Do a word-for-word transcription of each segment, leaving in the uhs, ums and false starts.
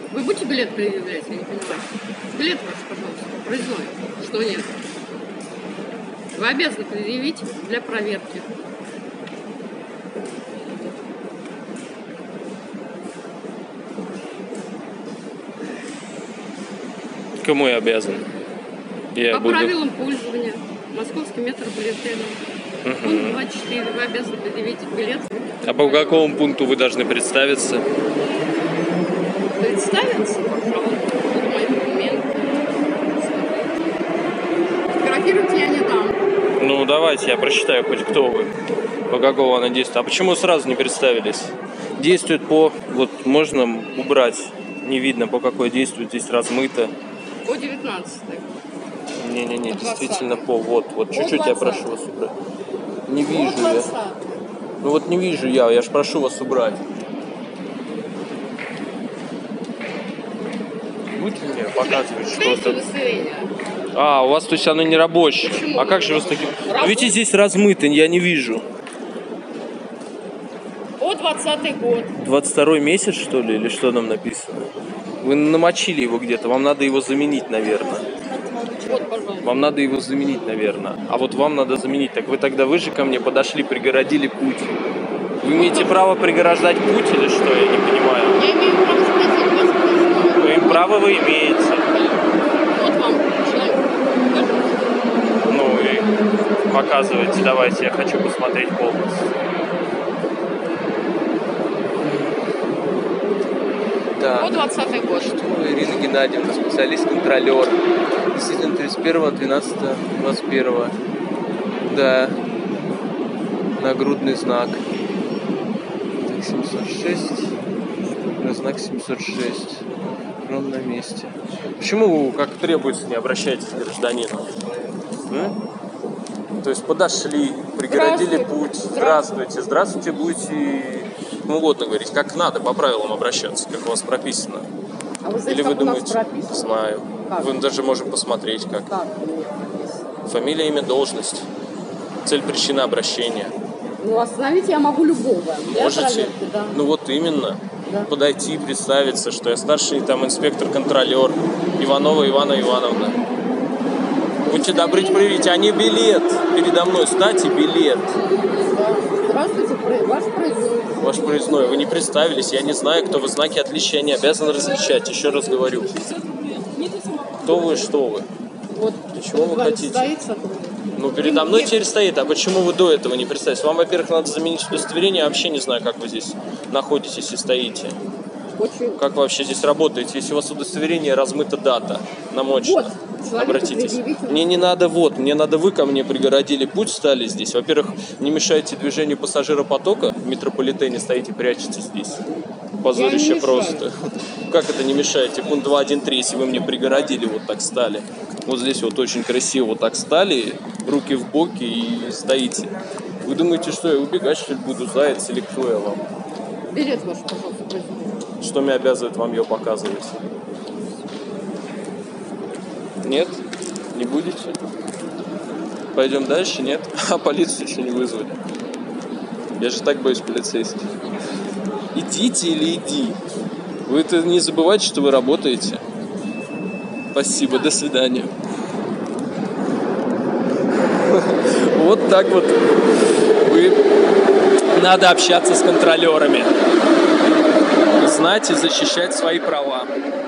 Вы будете билет предъявлять, я не понимаю. Билет ваш, пожалуйста, проездной. Что нет? Вы обязаны предъявить для проверки. Кому я обязан? Я По буду... правилам пользования. Московский метрополитен. Угу. Пункт двадцать четыре. Вы обязаны предъявить билет. А по какому пункту вы должны представиться? Представиться, пожалуйста. Вот мои документы. Фотографировать я не дам. Ну, давайте, я прочитаю хоть кто вы, по какому она действует. А почему сразу не представились? Действует по... Вот можно убрать. Не видно, по какой действует. Здесь размыто. По девятнадцатой. Не-не-не, действительно по... Вот, вот чуть-чуть я прошу вас убрать. Не вижу я. Ну вот не вижу я, я ж прошу вас убрать. Будете мне показывать что-то? А, у вас, то есть, оно не рабочее. Почему? А как же вы с таким... Ну, видите, здесь размыто, я не вижу. По двадцатый год. двадцать второй месяц, что ли, или что нам написано? Вы намочили его где-то, вам надо его заменить, наверное. Вот, пожалуйста. Вам надо его заменить, наверное. А вот вам надо заменить. Так вы тогда, вы же ко мне подошли, пригородили путь. Вы имеете право приграждать путь или что? Я не понимаю. Я имею право спросить вас, пожалуйста. Вы право вы имеете. Вот вам человек. Ну и показывайте, давайте, я хочу посмотреть полностью. Да. По двадцатый год. Что, Ирина Геннадьевна, специалист-контролер. Действительно, тридцать первого двенадцатого двадцать первого. Да. Нагрудный знак. Так, семьсот шесть. На знак семьсот шесть. Прям на месте. Почему вы, как требуется, не обращаетесь к гражданину? М? То есть подошли, преградили путь. Здравствуйте. Здравствуйте, будете... Ну, угодно говорить, как надо, по правилам обращаться, как у вас прописано. А вы знаете, Или вы как у нас думаете, прописано? знаю. Как? Вы даже можем посмотреть, как. Как у меня прописано? Фамилия, имя, должность. Цель, причина обращения. Ну, остановить я могу любого. Для Можете? проверки, да. Ну вот именно. Да. Подойти, представиться, что я старший там инспектор-контролер Иванова Ивана Ивановна. Будьте добры, проверите, а не билет передо мной. Сдайте билет. Да. Здравствуйте, ваш проездной. Ваш проездной. Вы не представились, я не знаю, кто вы. Знаки отличия не обязан различать. Еще раз говорю. Кто вы, что вы? Вот. Чего вы хотите? Стоит сотрудник. Ну, передо мной теперь стоит. А почему вы до этого не представились? Вам, во-первых, надо заменить удостоверение. Я вообще не знаю, как вы здесь находитесь и стоите. Очень. Как вы вообще здесь работаете? Если у вас удостоверение, размыта дата намочена. Вот. Обратитесь. Мне не надо вот, мне надо вы ко мне пригородили путь, стали здесь. Во-первых, не мешайте движению пассажиропотока. В метрополитене стоите, прячетесь здесь. Позорище просто. Как это не мешаете? Пункт два один три, если вы мне пригородили, вот так стали. Вот здесь вот очень красиво вот так стали, руки в боки и стоите. Вы думаете, что я убегать, что ли, буду, заяц или кто я вам? Билет ваш, пожалуйста, проездной. Что меня обязывает вам ее показывать? Нет? Не будете? Пойдем дальше? Нет? А полицию еще не вызвали. Я же так боюсь полицейских. Идите или иди. Вы это не забывайте, что вы работаете. Спасибо, до свидания. Вот так вот. Вы... Надо общаться с контролерами. Знать и защищать свои права.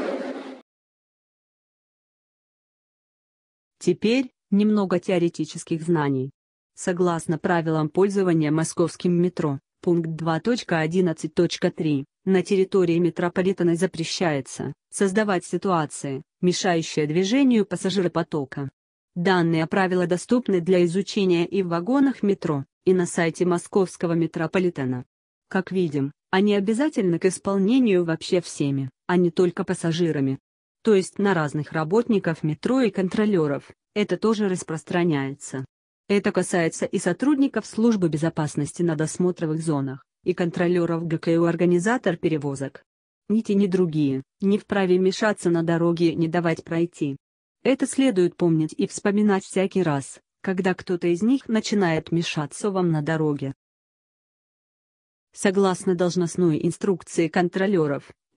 Теперь немного теоретических знаний. Согласно правилам пользования московским метро, пункт два точка одиннадцать точка три, на территории метрополитена запрещается создавать ситуации, мешающие движению пассажиропотока. Данные правила доступны для изучения и в вагонах метро, и на сайте московского метрополитена. Как видим, они обязательны к исполнению вообще всеми, а не только пассажирами. То есть на разных работников метро и контролеров, это тоже распространяется. Это касается и сотрудников службы безопасности на досмотровых зонах, и контролеров ГКУ-организатор перевозок. Ни те, ни другие не вправе мешаться на дороге и не давать пройти. Это следует помнить и вспоминать всякий раз, когда кто-то из них начинает мешаться вам на дороге. Согласно должностной инструкции контролеров,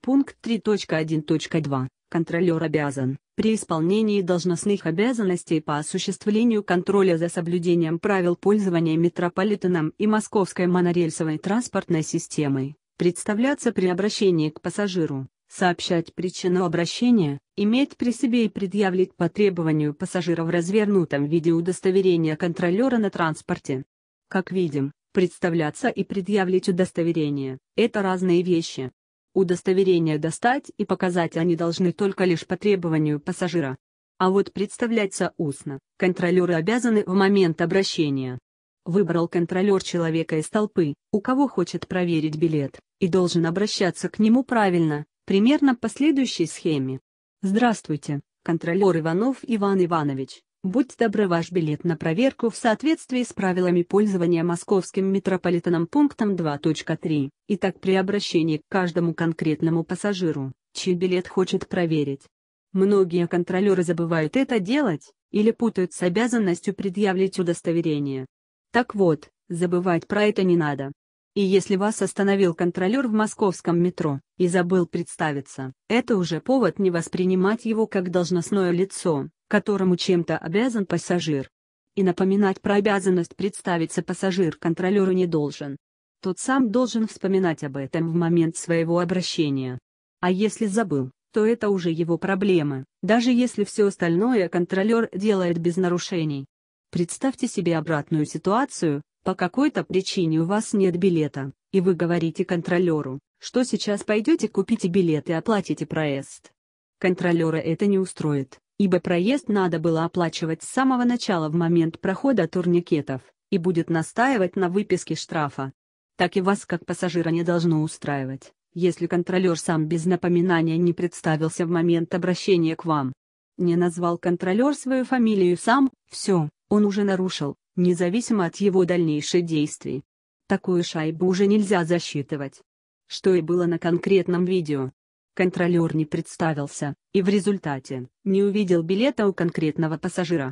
Пункт три точка один точка два. Контролер обязан, при исполнении должностных обязанностей по осуществлению контроля за соблюдением правил пользования метрополитеном и московской монорельсовой транспортной системой, представляться при обращении к пассажиру, сообщать причину обращения, иметь при себе и предъявлять по требованию пассажира в развернутом виде удостоверение контролера на транспорте. Как видим, представляться и предъявлять удостоверение – это разные вещи. Удостоверение достать и показать они должны только лишь по требованию пассажира. А вот представляться устно контролеры обязаны в момент обращения. Выбрал контролер человека из толпы, у кого хочет проверить билет, и должен обращаться к нему правильно, примерно по следующей схеме. Здравствуйте, контролер Иванов Иван Иванович. Будьте добры, ваш билет на проверку в соответствии с правилами пользования московским метрополитеном пунктом два точка три. Итак, при обращении к каждому конкретному пассажиру, чей билет хочет проверить. Многие контролеры забывают это делать, или путают с обязанностью предъявлять удостоверение. Так вот, забывать про это не надо. И если вас остановил контролер в московском метро, и забыл представиться, это уже повод не воспринимать его как должностное лицо, которому чем-то обязан пассажир. И напоминать про обязанность представиться пассажир контролеру не должен. Тот сам должен вспоминать об этом в момент своего обращения. А если забыл, то это уже его проблемы, даже если все остальное контролер делает без нарушений. Представьте себе обратную ситуацию: по какой-то причине у вас нет билета, и вы говорите контролеру, что сейчас пойдете купите билет и оплатите проезд. Контролера это не устроит, ибо проезд надо было оплачивать с самого начала в момент прохода турникетов, и будет настаивать на выписке штрафа. Так и вас как пассажира не должно устраивать, если контролер сам без напоминания не представился в момент обращения к вам. Не назвал контролер свою фамилию сам, все, он уже нарушил, независимо от его дальнейших действий. Такую шайбу уже нельзя засчитывать. Что и было на конкретном видео. Контролер не представился, и в результате не увидел билета у конкретного пассажира.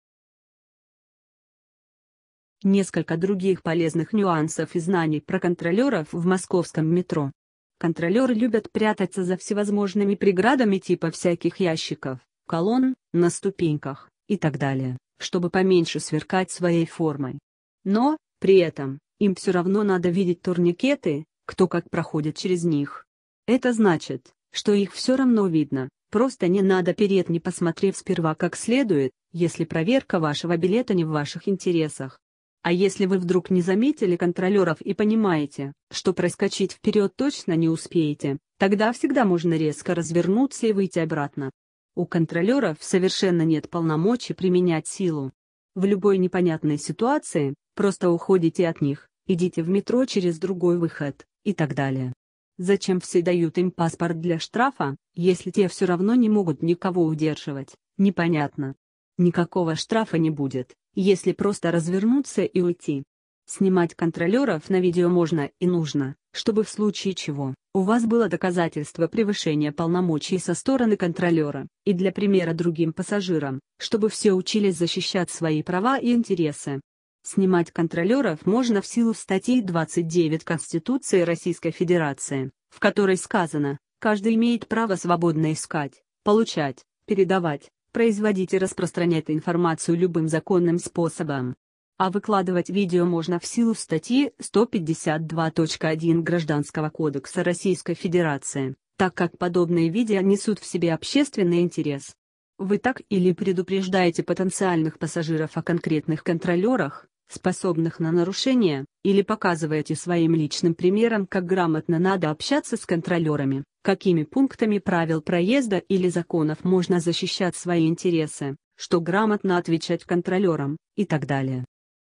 Несколько других полезных нюансов и знаний про контролеров в московском метро. Контролеры любят прятаться за всевозможными преградами типа всяких ящиков, колонн, на ступеньках и так далее, чтобы поменьше сверкать своей формой. Но, при этом, им все равно надо видеть турникеты, кто как проходит через них. Это значит, что их все равно видно, просто не надо переть, не посмотрев сперва как следует, если проверка вашего билета не в ваших интересах. А если вы вдруг не заметили контролеров и понимаете, что проскочить вперед точно не успеете, тогда всегда можно резко развернуться и выйти обратно. У контролеров совершенно нет полномочий применять силу. В любой непонятной ситуации, просто уходите от них, идите в метро через другой выход, и так далее. Зачем все дают им паспорт для штрафа, если те все равно не могут никого удерживать, непонятно. Никакого штрафа не будет, если просто развернуться и уйти. Снимать контролеров на видео можно и нужно, чтобы в случае чего, у вас было доказательство превышения полномочий со стороны контролера, и для примера другим пассажирам, чтобы все учились защищать свои права и интересы. Снимать контролеров можно в силу статьи двадцать девять Конституции Российской Федерации, в которой сказано: каждый имеет право свободно искать, получать, передавать, производить и распространять информацию любым законным способом. А выкладывать видео можно в силу статьи сто пятьдесят два точка один Гражданского кодекса Российской Федерации, так как подобные видео несут в себе общественный интерес. Вы так или предупреждаете потенциальных пассажиров о конкретных контролерах, способных на нарушение, или показываете своим личным примером, как грамотно надо общаться с контролерами, какими пунктами правил проезда или законов можно защищать свои интересы, что грамотно отвечать контролерам, и так далее.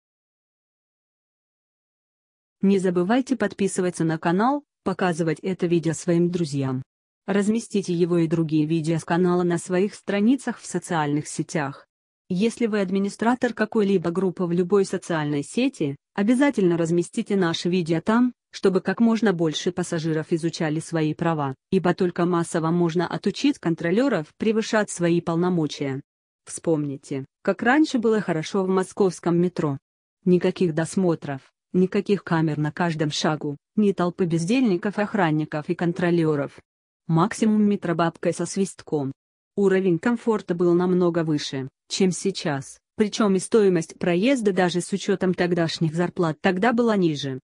Не забывайте подписываться на канал, показывать это видео своим друзьям. Разместите его и другие видео с канала на своих страницах в социальных сетях. Если вы администратор какой-либо группы в любой социальной сети, обязательно разместите наше видео там, чтобы как можно больше пассажиров изучали свои права, ибо только массово можно отучить контролеров превышать свои полномочия. Вспомните, как раньше было хорошо в московском метро. Никаких досмотров, никаких камер на каждом шагу, ни толпы бездельников, охранников и контролеров. Максимум метробабкой со свистком. Уровень комфорта был намного выше, чем сейчас, причем и стоимость проезда даже с учетом тогдашних зарплат тогда была ниже.